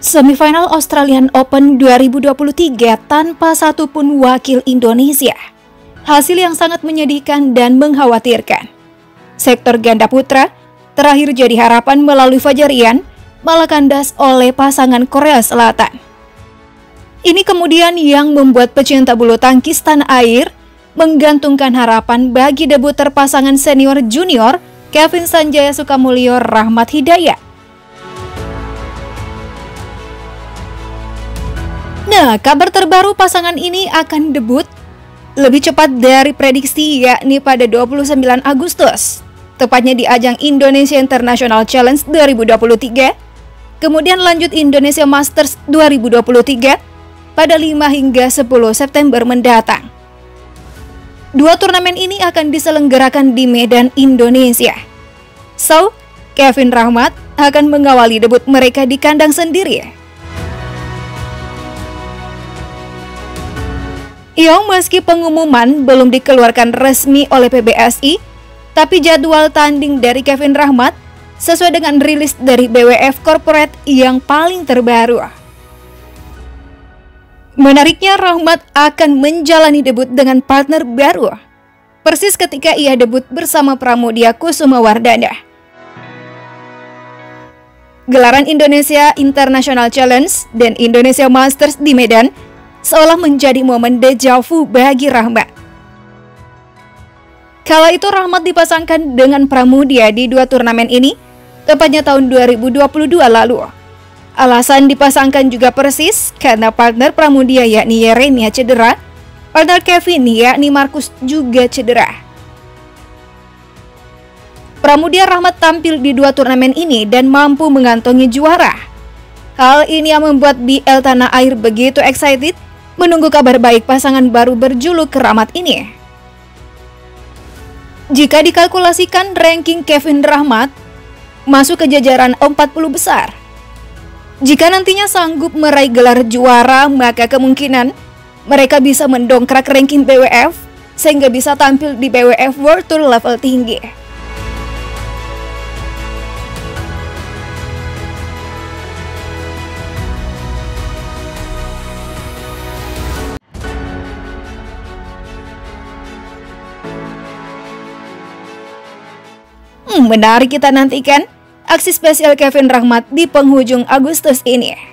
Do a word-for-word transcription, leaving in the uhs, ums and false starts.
Semifinal Australian Open dua ribu dua puluh tiga tanpa satupun wakil Indonesia. Hasil yang sangat menyedihkan dan mengkhawatirkan. Sektor ganda putra terakhir jadi harapan melalui Fajar Rian malah kandas oleh pasangan Korea Selatan. Ini kemudian yang membuat pecinta bulu tangkis tanah air menggantungkan harapan bagi debuter pasangan senior junior Kevin Sanjaya Sukamulyo Rahmat Hidayat. Nah, kabar terbaru pasangan ini akan debut lebih cepat dari prediksi, yakni pada dua puluh sembilan Agustus, tepatnya di ajang Indonesia International Challenge dua ribu dua puluh tiga, kemudian lanjut Indonesia Masters dua ribu dua puluh tiga pada lima hingga sepuluh September mendatang. Dua turnamen ini akan diselenggarakan di Medan, Indonesia. So, Kevin Rahmat akan mengawali debut mereka di kandang sendiri. Yo, meski pengumuman belum dikeluarkan resmi oleh P B S I, tapi jadwal tanding dari Kevin Rahmat sesuai dengan rilis dari B W F Corporate yang paling terbaru. Menariknya, Rahmat akan menjalani debut dengan partner baru, persis ketika ia debut bersama Pramudia Kusumawardana. Gelaran Indonesia International Challenge dan Indonesia Masters di Medan seolah menjadi momen deja vu bagi Rahmat. Kala itu Rahmat dipasangkan dengan Pramudia di dua turnamen ini, tepatnya tahun dua ribu dua puluh dua lalu. Alasan dipasangkan juga persis karena partner Pramudia yakni Yeremia cedera, partner Kevin yakni Marcus juga cedera. Pramudia Rahmat tampil di dua turnamen ini dan mampu mengantongi juara. Hal ini yang membuat B L Tanah Air begitu excited menunggu kabar baik pasangan baru berjuluk Rahmat ini. Jika dikalkulasikan, ranking Kevin Rahmat masuk ke jajaran empat puluh besar. Jika nantinya sanggup meraih gelar juara, maka kemungkinan mereka bisa mendongkrak ranking B W F sehingga bisa tampil di B W F World Tour level tinggi. Hmm, menarik kita nantikan aksi spesial Kevin Rahmat di penghujung Agustus ini.